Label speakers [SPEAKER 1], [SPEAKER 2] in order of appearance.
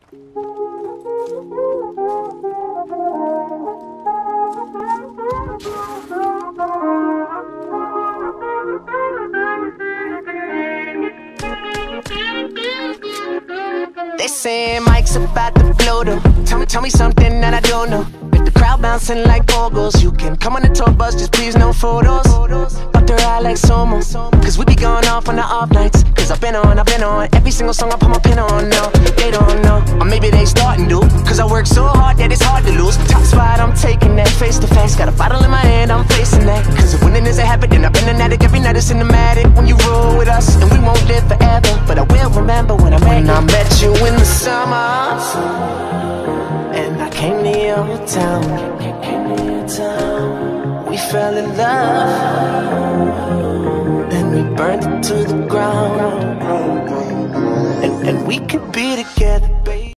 [SPEAKER 1] They saying Mike's about to blow though. Tell me something that I don't know. If the crowd bouncing like pogos, you can come on the tour bus, just please no photos. But they're out like Somo, cause we be going off on the off nights. Cause I've been on every single song I put my pin on now. They don't know, or maybe they starting to, cause I work so hard that it's hard to lose. Top spot, I'm taking that face to face. Got a bottle in my hand, I'm facing that. Cause if winning is a habit, then I've been an addict. Every night it's cinematic when you roll with us. And we won't live forever, but I will remember when I met you in the summer. And I came to your town. We fell in love, then we burned it to the ground. And we could be together, baby.